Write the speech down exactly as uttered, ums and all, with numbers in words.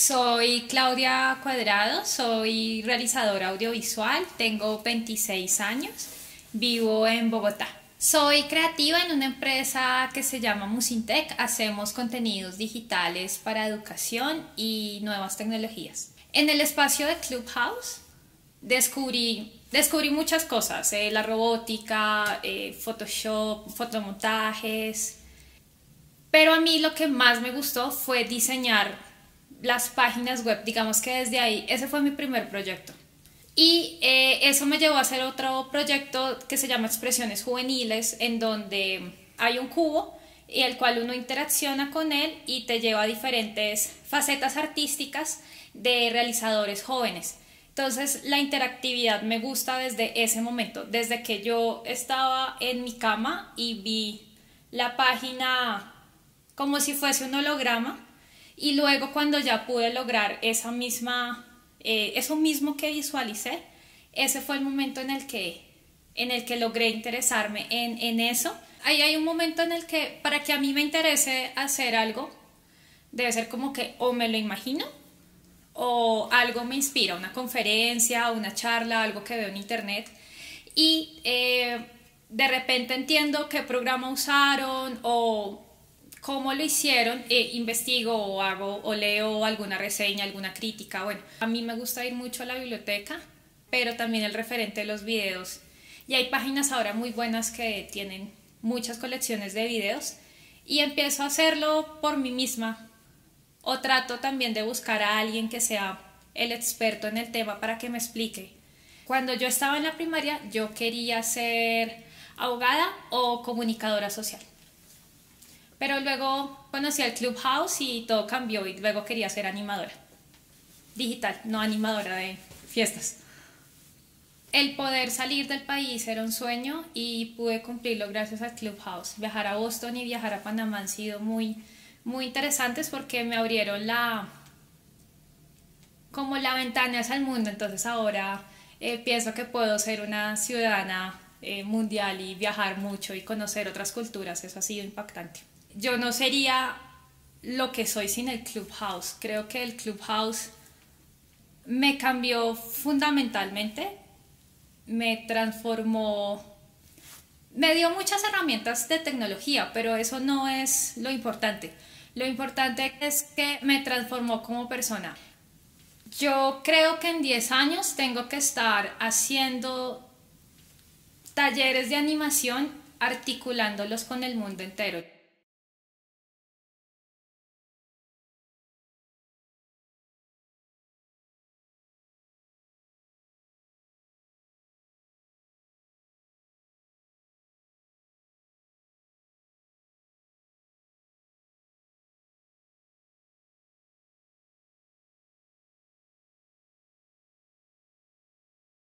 Soy Claudia Cuadrado, soy realizadora audiovisual, tengo veintiséis años, vivo en Bogotá. Soy creativa en una empresa que se llama Musintec, hacemos contenidos digitales para educación y nuevas tecnologías. En el espacio de Clubhouse descubrí, descubrí muchas cosas, eh, la robótica, eh, Photoshop, fotomontajes, pero a mí lo que más me gustó fue diseñar las páginas web, digamos que desde ahí, ese fue mi primer proyecto. Y eh, eso me llevó a hacer otro proyecto que se llama Expresiones Juveniles, en donde hay un cubo y el cual uno interacciona con él y te lleva a diferentes facetas artísticas de realizadores jóvenes. Entonces la interactividad me gusta desde ese momento, desde que yo estaba en mi cama y vi la página como si fuese un holograma. Y luego cuando ya pude lograr esa misma, eh, eso mismo que visualicé, ese fue el momento en el que, en el que logré interesarme en, en eso. Ahí hay un momento en el que para que a mí me interese hacer algo, debe ser como que o me lo imagino o algo me inspira, una conferencia, una charla, algo que veo en internet y eh, de repente entiendo qué programa usaron o cómo lo hicieron, eh, investigo o hago o leo alguna reseña, alguna crítica. Bueno, a mí me gusta ir mucho a la biblioteca, pero también el referente de los videos. Y hay páginas ahora muy buenas que tienen muchas colecciones de videos y empiezo a hacerlo por mí misma. O trato también de buscar a alguien que sea el experto en el tema para que me explique. Cuando yo estaba en la primaria, yo quería ser abogada o comunicadora social. Pero luego conocí el Clubhouse y todo cambió y luego quería ser animadora digital, no animadora de fiestas. El poder salir del país era un sueño y pude cumplirlo gracias al Clubhouse. Viajar a Boston y viajar a Panamá han sido muy, muy interesantes porque me abrieron la, como la ventana hacia el mundo. Entonces ahora eh, pienso que puedo ser una ciudadana eh, mundial y viajar mucho y conocer otras culturas. Eso ha sido impactante. Yo no sería lo que soy sin el Clubhouse. Creo que el Clubhouse me cambió fundamentalmente, me transformó, me dio muchas herramientas de tecnología, pero eso no es lo importante. Lo importante es que me transformó como persona. Yo creo que en diez años tengo que estar haciendo talleres de animación, articulándolos con el mundo entero.